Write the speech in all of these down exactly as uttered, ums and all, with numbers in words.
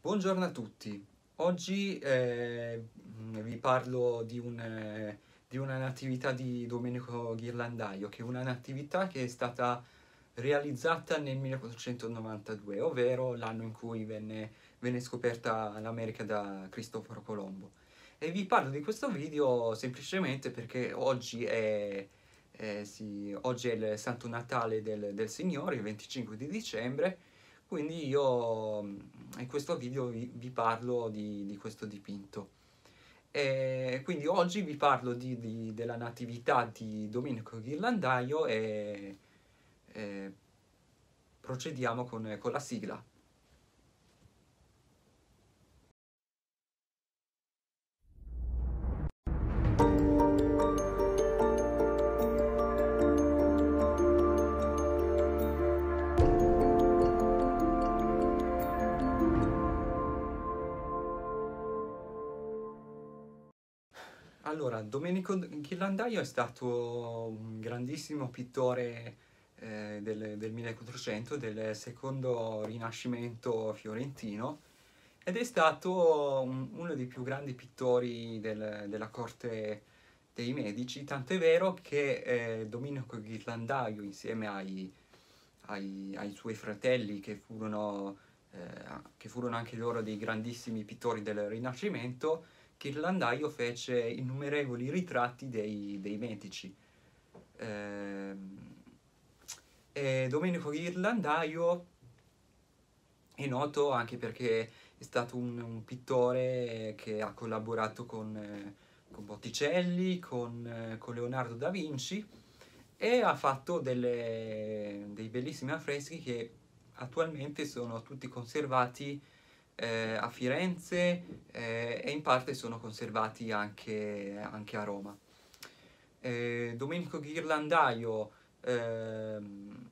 Buongiorno a tutti. Oggi eh, vi parlo di, un, eh, di una natività di Domenico Ghirlandaio, che è una natività che è stata realizzata nel millequattrocentonovantadue, ovvero l'anno in cui venne, venne scoperta l'America da Cristoforo Colombo. E vi parlo di questo video semplicemente perché oggi è, eh, sì, oggi è il Santo Natale del, del Signore, il venticinque di dicembre, quindi io mm, in questo video vi, vi parlo di, di questo dipinto. E quindi oggi vi parlo di- di- della natività di Domenico Ghirlandaio e, e procediamo con, con la sigla. Allora, Domenico Ghirlandaio è stato un grandissimo pittore eh, del, del millequattrocento, del secondo rinascimento fiorentino, ed è stato un- uno dei più grandi pittori del- della corte dei Medici, tant'è vero che eh, Domenico Ghirlandaio, insieme ai, ai- ai suoi fratelli, che furono, eh, che furono anche loro dei grandissimi pittori del Rinascimento, Ghirlandaio fece innumerevoli ritratti dei, dei Medici. Ehm, e Domenico Ghirlandaio è noto anche perché è stato un, un pittore che ha collaborato con, eh, con Botticelli, con, eh, con Leonardo da Vinci, e ha fatto delle- dei bellissimi affreschi che attualmente sono tutti conservati eh, a Firenze eh, e in parte sono conservati anche, anche a Roma. Eh, Domenico Ghirlandaio ehm,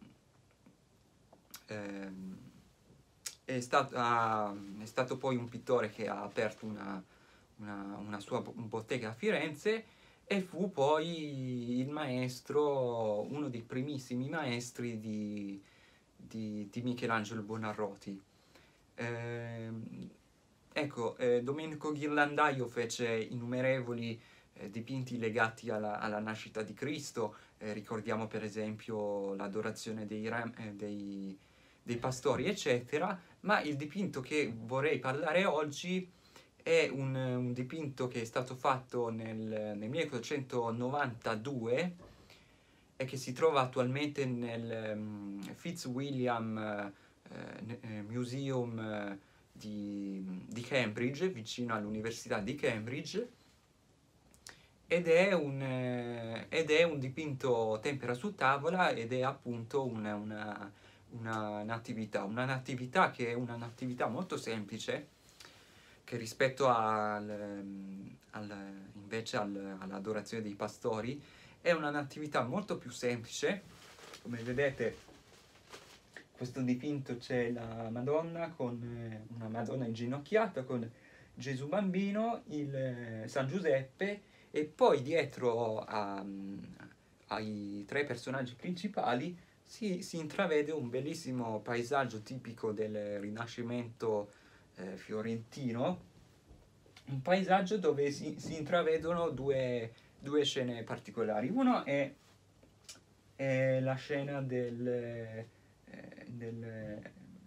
ehm, è stato, ha- è stato poi un pittore che ha aperto una, una- una sua bo- bottega a Firenze e fu poi il maestro, uno dei primissimi maestri di, di- di Michelangelo Buonarroti. Ehm, ecco, eh, Domenico Ghirlandaio fece innumerevoli eh, dipinti legati alla, alla nascita di Cristo. Eh, ricordiamo per esempio l'adorazione dei, ram- eh, dei- dei pastori, eccetera, ma il dipinto che vorrei parlare oggi è un, un dipinto che è stato fatto nel, nel milleottocentonovantadue e che si trova attualmente nel um, Fitzwilliam eh, eh, Museum eh, di, di Cambridge, vicino all'Università di Cambridge, ed è un, eh, ed è un dipinto tempera su tavola ed è appunto una, una, una natività, una natività che è una natività molto semplice, che rispetto al, ehm, al- invece al- all'adorazione dei pastori è una natività molto più semplice. Come vedete, questo dipinto c'è la Madonna con eh, una Madonna inginocchiata con Gesù bambino, il eh, San Giuseppe, e poi dietro a- ai tre personaggi principali si, si intravede un bellissimo paesaggio tipico del Rinascimento eh, fiorentino, un paesaggio dove si, si intravedono due, due scene particolari. Uno è, è la scena del, eh, del-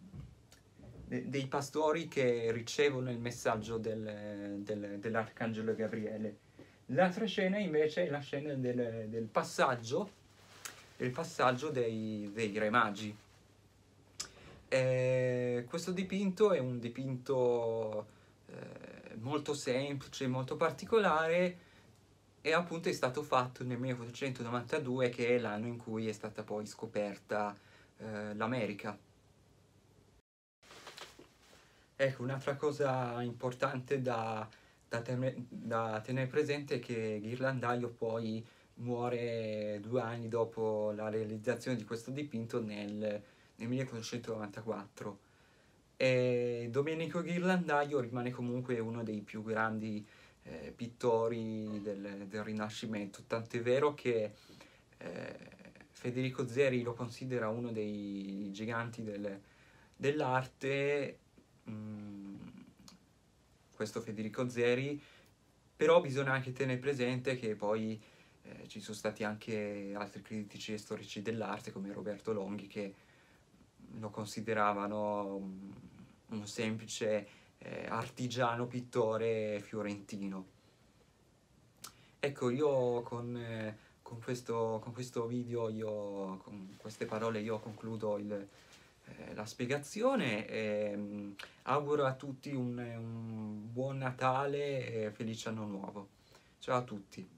de- dei pastori che ricevono il messaggio del- del- dell'Arcangelo Gabriele. L'altra scena invece è la scena del, del passaggio, del passaggio dei, dei re magi. Eh, questo dipinto è un dipinto eh, molto semplice, molto particolare, e appunto è stato fatto nel millequattrocentonovantadue, che è l'anno in cui è stata poi scoperta eh, l'America. Ecco, un'altra cosa importante da, da teme- da tenere presente è che Ghirlandaio poi muore due anni dopo la realizzazione di questo dipinto nel, nel millequattrocentonovantaquattro. E Domenico Ghirlandaio rimane comunque uno dei più grandi eh, pittori del, del Rinascimento, tant'è vero che eh, Federico Zeri lo considera uno dei giganti del- dell'arte, mm, questo Federico Zeri, però bisogna anche tenere presente che poi eh, ci sono stati anche altri critici e storici dell'arte come Roberto Longhi che lo consideravano un, un semplice eh, artigiano pittore fiorentino. Ecco, io con, eh, con questo, con questo video, io, con queste parole, io concludo il, eh, la spiegazione e mh, auguro a tutti un, un buon Natale e felice anno nuovo. Ciao a tutti.